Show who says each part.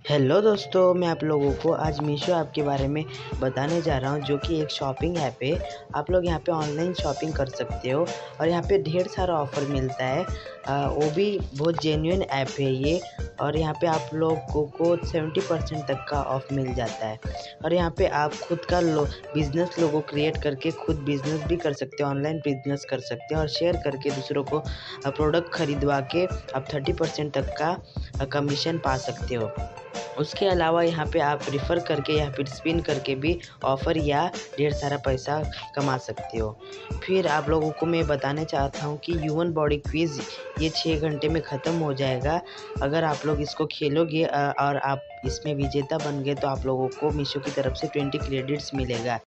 Speaker 1: Hello दोस्तों, मैं आप लोगों को आज मीशो ऐप के बारे में बताने जा रहा हूं, जो कि एक शॉपिंग ऐप है। आप लोग यहां पे ऑनलाइन शॉपिंग कर सकते हो और यहां पे ढेर सारा ऑफ़र मिलता है। वो भी बहुत जेन्युइन ऐप है ये। और यहां पे आप लोगों को 70% तक का ऑफ मिल जाता है। और यहां पे आप खुद का बिज़नेस लोगो क्रिएट करके खुद बिज़नेस भी कर सकते हो, ऑनलाइन बिज़नेस कर सकते हो और शेयर करके दूसरों को प्रोडक्ट खरीदवा के आप 30% तक का कमीशन पा सकते हो। उसके अलावा यहाँ पे आप रेफ़र करके या फिर स्पिन करके भी ऑफ़र या ढेर सारा पैसा कमा सकते हो। फिर आप लोगों को मैं बताना चाहता हूँ कि ह्यूमन बॉडी क्विज़ ये 6 घंटे में ख़त्म हो जाएगा। अगर आप लोग इसको खेलोगे और आप इसमें विजेता बन गए तो आप लोगों को मीशो की तरफ से 20 क्रेडिट्स मिलेगा।